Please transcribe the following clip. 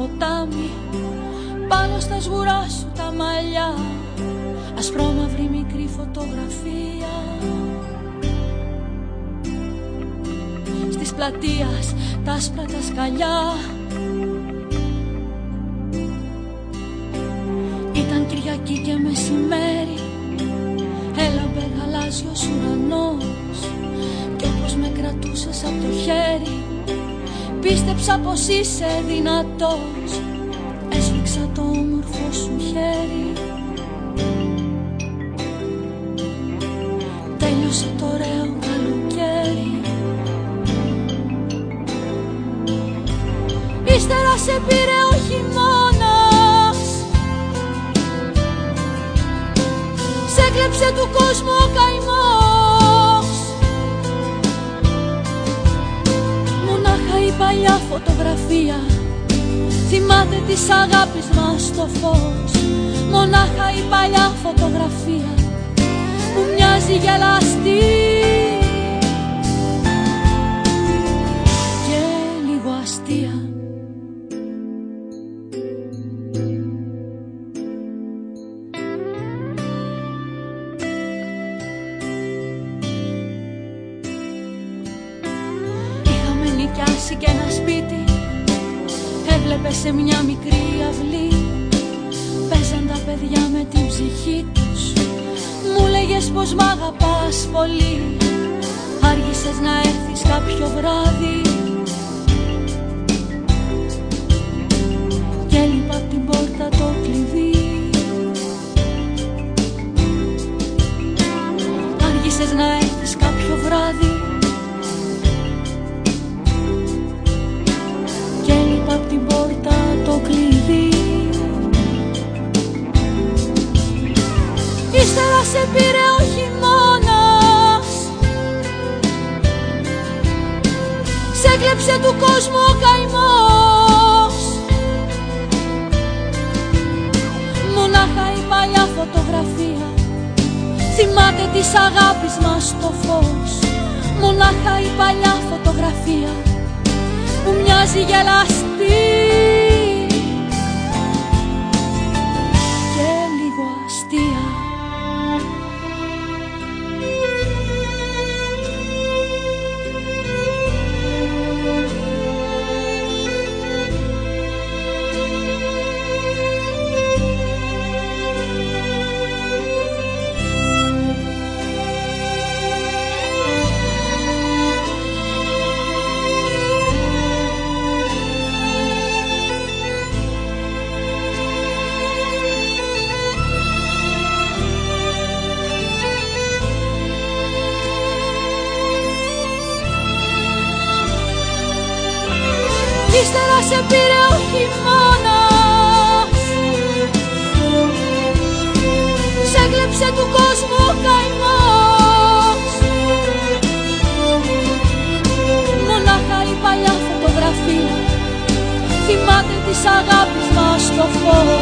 ποτάμι, πάνω στα σγουρά σου τα μαλλιά, ασπρόμαυρη μικρή φωτογραφία. Στις πλατείας τα άσπρα τα σκαλιά, ήταν Κυριακή και μεσημέρι, έλαμπε γαλάζιος ουρανός κι όπως με κρατούσες από το χέρι, πίστεψα πως είσαι δυνατός. Έσφιξα το όμορφο σου χέρι, τέλειωσε το ωραίο καλοκαίρι. Ύστερα σε πήρε ο χειμώνας, σε έκλεψε του κόσμου ο καημός. Μονάχα η παλιά φωτογραφία θυμάται της αγάπης μας το φως. Μονάχα η παλιά φωτογραφία που μοιάζει γελαστή και λίγο αστεία. Είχαμε νοικιάσει κι ένα σπίτι, έβλεπε σε μια μικρή αυλή, παίζαν τα παιδιά με την ψυχή τους. Μου λέγες πως μ' αγαπάς πολύ, άργησες να έρθεις κάποιο βράδυ και έλειπα απ' την πόρτα το κλειδί. Άργησες να έρθεις κάποιο βράδυ και έλειπα απ' την πόρτα το κλειδί. Ύστερα σε πήρε ο χειμώνας, σε έκλεψε του κόσμου ο καημός. Μονάχα η παλιά φωτογραφία θυμάται της αγάπης μας το φως. Μονάχα η παλιά φωτογραφία που μοιάζει γελαστή και λίγο αστεία. Ύστερα σε πήρε ο χειμώνας, σε έκλεψε του κόσμου ο καημός. Μονάχα η παλιά φωτογραφία θυμάται της αγάπης μας το φως.